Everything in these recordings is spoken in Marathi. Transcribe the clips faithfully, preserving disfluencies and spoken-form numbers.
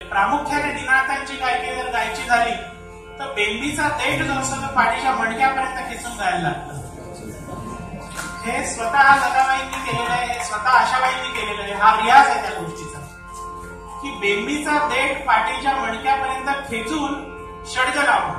प्रामुख्याने दिनार्थांची गायकी जर गायची झाली तर बेंबीचा देठ जो असतो तो पाठीच्या मणक्यापर्यंत खेचून गायला लागतं. हे स्वतः लताबाईंनी केलेलं आहे, हे स्वतः आशाबाईंनी केलेलं आहे. हा रियाज आहे त्या गोष्टीचा की बेंबीचा देठ पाठीच्या मणक्यापर्यंत खेचून षड्ज लावणं.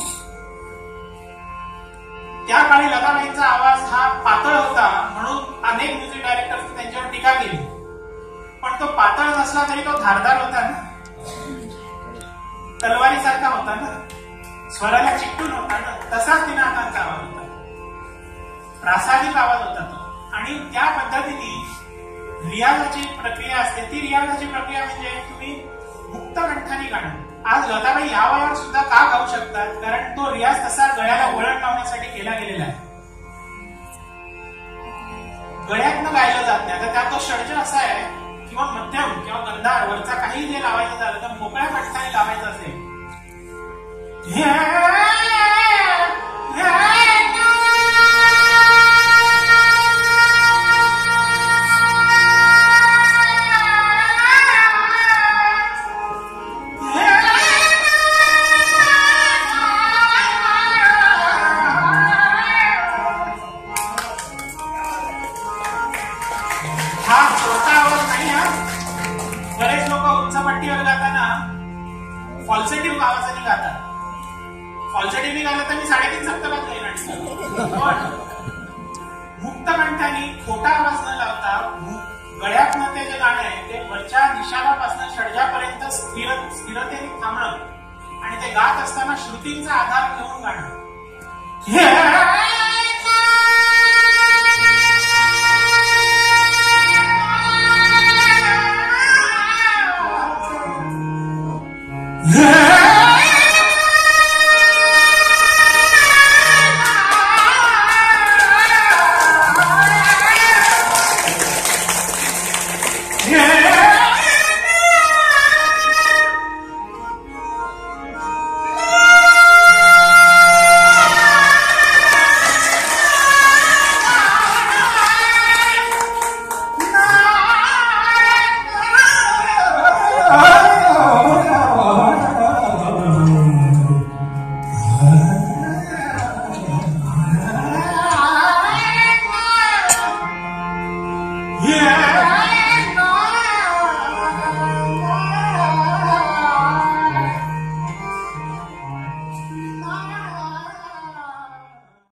त्या काळी लताबाईंचा आवाज हा पातळ होता म्हणून अनेक म्युझिक डायरेक्टर्सनी त्यांच्यावर टीका केली, पण तो पातळ नसला तरी तो धारदार होता ना, तलवारीसारखा होता ना, स्वराला चिकटून होता ना. तसाच दिनार्थांचा आवाज होता, प्रासादिक आवाज होता तो. आणि त्या पद्धतीने रियाजाची प्रक्रिया असते. ती रियाजाची प्रक्रिया म्हणजे तुम्ही मुक्त कंठाने गाणं. आज लताबाई या वयावर सुद्धा का गाऊ शकतात, कारण तो रियाज तसा गळ्याला वळण लावण्यासाठी केला गेलेला आहे. गळ्यातनं गायला जात नाही. आता त्यात तो षड्ज असा आहे किंवा मध्यम किंवा गंधार वरचा काही जे लावायचं झालं तर मोकळ्या कंठाने लावायचं असेल. हा छोटा आवाज नाही. हा बरेच लोक उंचपट्टीवर गाताना फॉल्सेटिव्ह आवाजाने गातात. फॉल्सेटिव्ह गाणं तर मी साडेतीन सप्तकात गाईन. पण मुक्त कंठाने खोटा आवाज न लावता गळ्यातनं ते जे गाणं आहे ते वरच्या निशाणापासून षड्जापर्यंत स्थिर स्थिरतेने थांबणं आणि ते गात असताना श्रुतींचा आधार घेऊन गाणं.